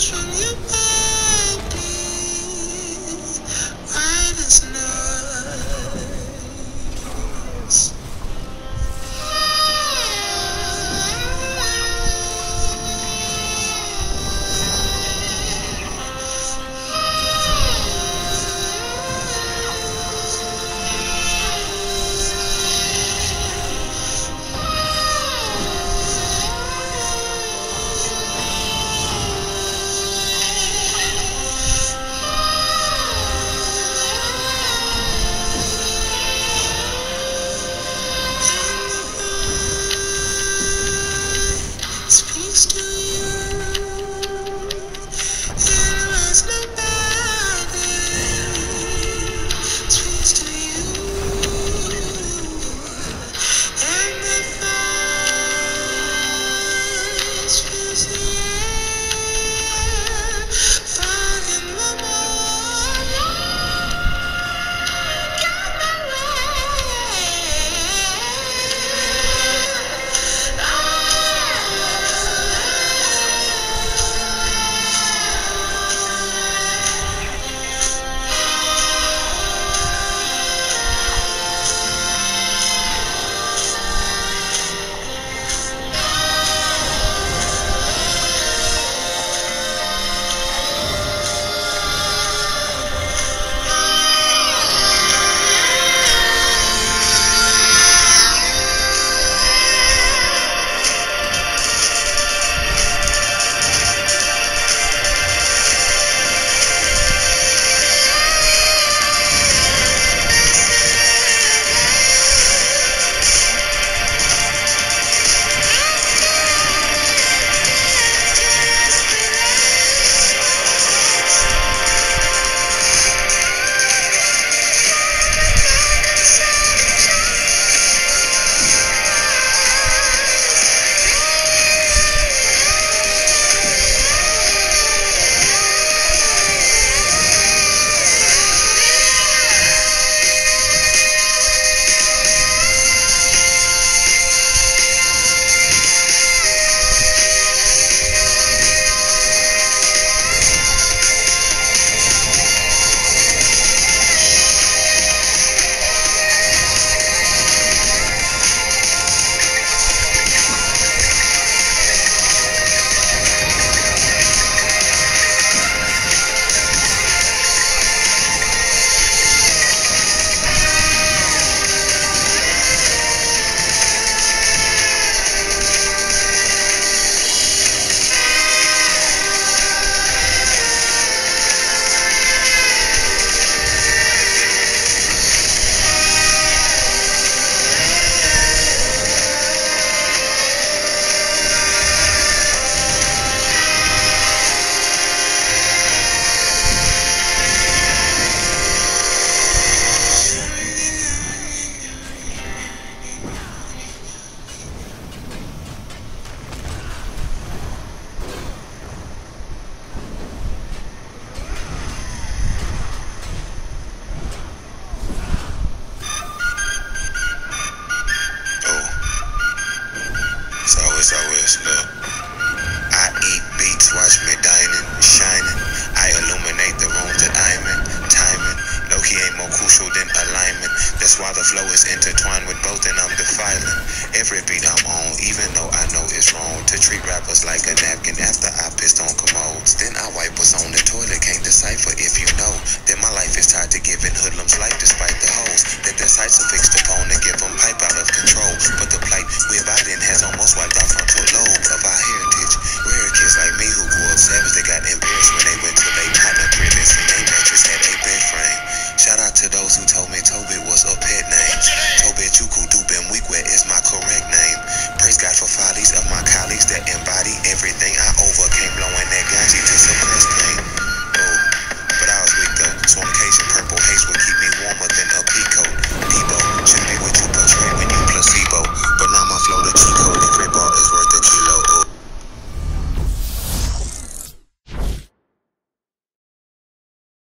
from your body, white as nose. Speaks to you, and was nobody. Speaks to you, and the fire speaks to you. Falling the look. I eat beats, watch me dining, shining. I illuminate the rooms that I'm in, timing. Low-key ain't more crucial than alignment. That's why the flow is intertwined with both and I'm defiling every beat I'm on, even though I know it's wrong to treat rappers like a napkin after I pissed on commodes. Then I wipe what's on the toilet, can't decipher if you know that my life is tied to giving hoodlums life despite the hoes that their sights are fixed upon and